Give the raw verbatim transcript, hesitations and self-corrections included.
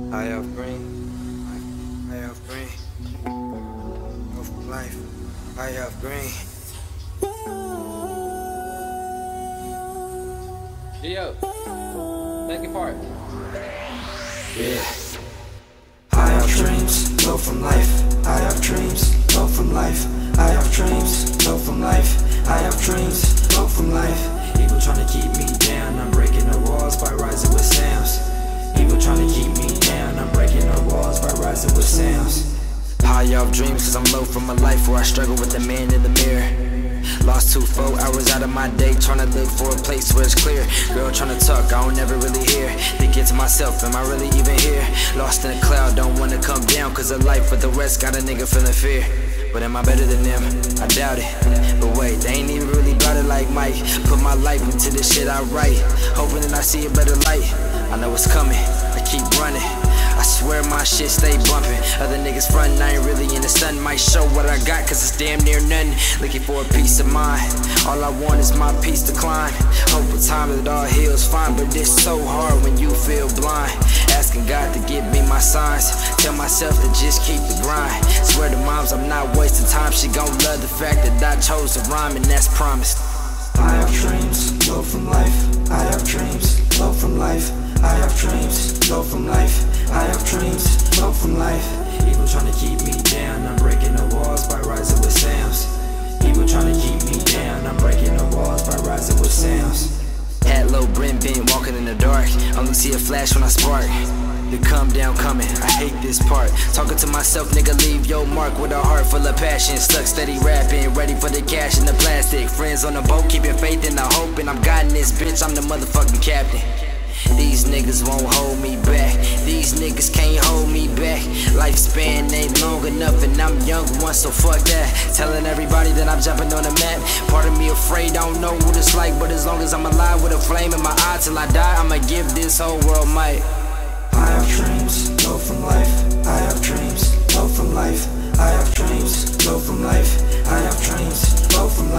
I have green. I have green. Go from life. I have green. Yo, second part. Yeah. I have dreams, go from life. I have dreams, go from life. I have dreams, go from life. I have dreams, go from life. Evil trying to keep me down, I'm breaking the walls by rising with sounds. Evil trying to keep me down, I'm breaking the walls by rising with sounds. High off dreams cause I'm low from a life where I struggle with the man in the mirror. Lost two, four hours out of my day trying to look for a place where it's clear. Girl trying to talk, I don't never really hear. Thinking to myself, am I really even here? Lost in a cloud, don't wanna come down cause of life with the rest got a nigga feeling fear. But am I better than them? I doubt it. But wait, they ain't even really about it like Mike. Put my life into the shit I write, hoping that I see a better light. I know it's coming, I keep running. I swear my shit stay bumping. Other niggas frontin', I ain't really in the sun. Might show what I got cause it's damn near nothing. Looking for a peace of mind, all I want is my peace to climb. Hope with time it all heals fine, but it's so hard when you feel blind. Asking God to give me my signs, tell myself to just keep the grind. Swear to moms I'm not wasting time, she gon' love the fact that I chose to rhyme and that's promised. I have dreams, go from life. I have dreams, go from life. I have dreams, go from life. I have dreams, go from life. Evil trying to keep me down, I'm breaking the walls by rising with sounds. Evil trying to keep me down, I'm breaking the walls by rising with sounds. Hat low, brim bent, walking in the dark. Only see a flash when I spark. The come down coming, I hate this part. Talking to myself, nigga, leave your mark with a heart full of passion. Stuck steady rapping, ready for the cash in the plastic. Friends on the boat, keeping faith and I hoping I'm guiding this bitch, I'm the motherfucking captain. These niggas won't hold me back. These niggas can't hold me back. Lifespan ain't long enough and I'm young once, so fuck that. Telling everybody that I'm jumping on the map. Part of me afraid, I don't know what it's like, but as long as I'm alive with a flame in my eye till I die, I'ma give this whole world might. I have dreams, go from life. I have dreams, go from life. I have dreams, go from life. I have dreams, go from life.